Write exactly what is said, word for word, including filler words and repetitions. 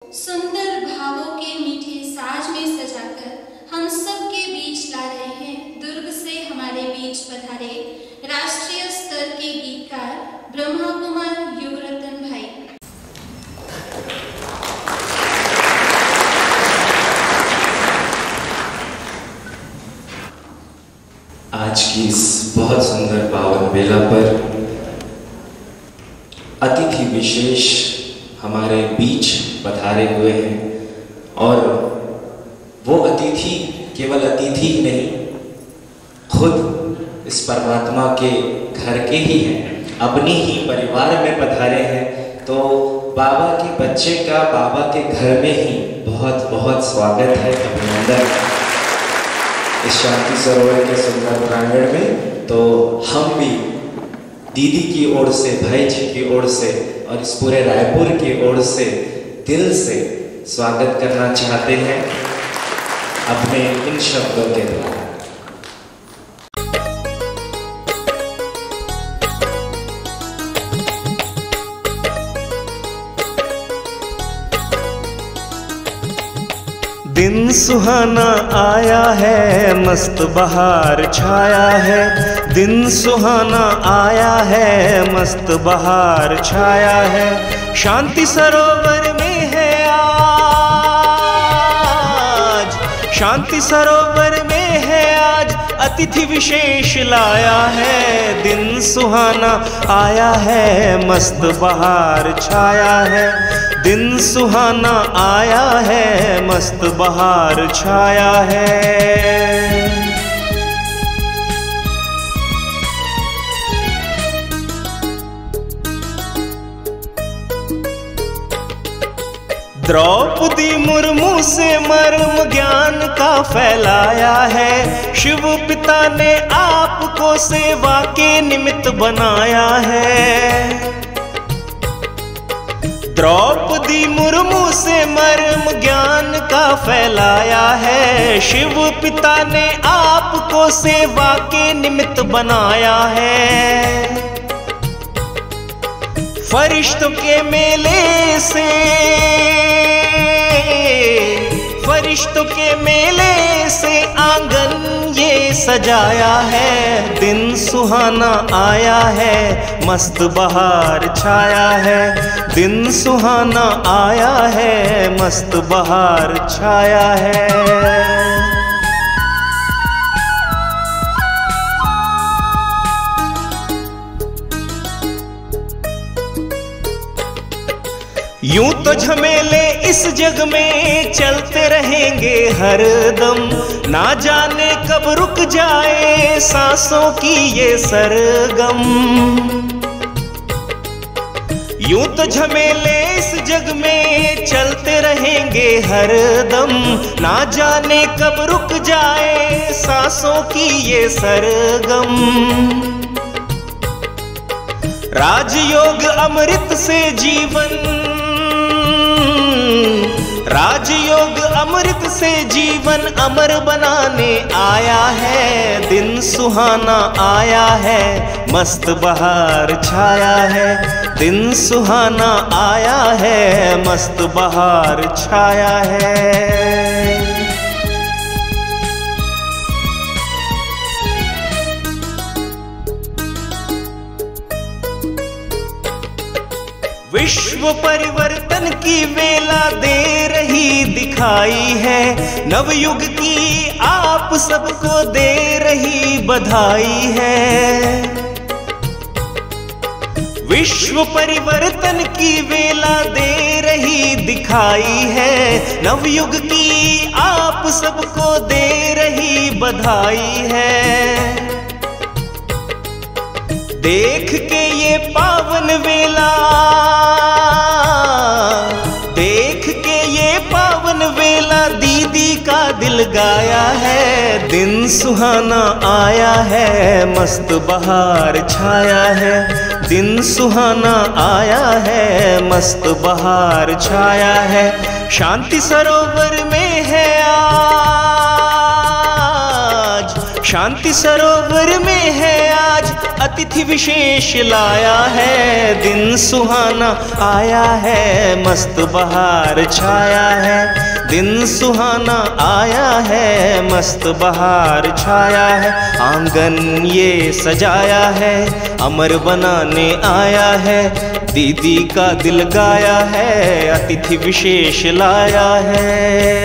सुंदर भावों के मीठे साज में सजाकर हम सब के बीच ला रहे हैं। दुर्ग से हमारे बीच पधारे राष्ट्रीय स्तर के गीतकार ब्रह्मा कुमार युगरतन भाई। आज की इस बहुत सुंदर पावन बेला पर अतिथि विशेष हमारे बीच पधारे हुए हैं और वो अतिथि केवल अतिथि ही नहीं, खुद इस परमात्मा के घर के ही हैं, अपनी ही परिवार में पधारे हैं। तो बाबा के बच्चे का बाबा के घर में ही बहुत बहुत स्वागत है, अभिनंदन इस शांति सरोवर के सुंदर प्रांगण में। तो हम भी दीदी की ओर से, भाई जी की ओर से और इस पूरे रायपुर की ओर से दिल से स्वागत करना चाहते हैं अपने इन शब्दों के द्वारा। दिन सुहाना आया है, मस्त बहार छाया है। दिन सुहाना आया है, मस्त बहार छाया है। शांति सरोवर में है आज, शांति सरोवर में है आज अतिथि विशेष लाया है। दिन सुहाना आया है, मस्त बहार छाया है। दिन सुहाना आया है, मस्त बहार छाया है। द्रौपदी मुर्मू से मर्म ज्ञान का फैलाया है। शिव पिता ने आपको सेवा के निमित्त बनाया है। द्रौपदी मुर्मू से मर्म ज्ञान का फैलाया है। शिव पिता ने आपको सेवा के निमित्त बनाया है। फरिश्तों के मेले से, फरिश्तों के मेले से आंगन ये सजाया है। दिन सुहाना आया है, मस्त बहार छाया है। दिन सुहाना आया है, मस्त बहार छाया है। यूं तो झमेले इस जग में चलते रहेंगे हरदम, ना जाने कब रुक जाए सांसों की ये सरगम। यूं तो झमेले इस जग में चलते रहेंगे हरदम, ना जाने कब रुक जाए सांसों की ये सरगम। राजयोग अमृत से जीवन, राजयोग अमृत से जीवन अमर बनाने आया है। दिन सुहाना आया है, मस्त बहार छाया है। दिन सुहाना आया है, मस्त बहार छाया है। विश्व परिवर्तन की वेला दे रही दिखाई है। नवयुग की आप सबको दे रही बधाई है। विश्व परिवर्तन की वेला दे रही दिखाई है। नवयुग की आप सबको दे रही बधाई है। देख के ये पावन वेला, देख के ये पावन वेला दीदी का दिल गाया है। दिन सुहाना आया है, मस्त बहार छाया है। दिन सुहाना आया है, मस्त बहार छाया है। शांति सरोवर में है आज, शांति शांति सरोवर में है आज अतिथि विशेष लाया है, दिन सुहाना आया है, मस्त बहार छाया है, दिन सुहाना आया है, मस्त बहार छाया है। आंगन ये सजाया है, अमर बनाने आया है, दीदी का दिल गाया है, अतिथि विशेष लाया है।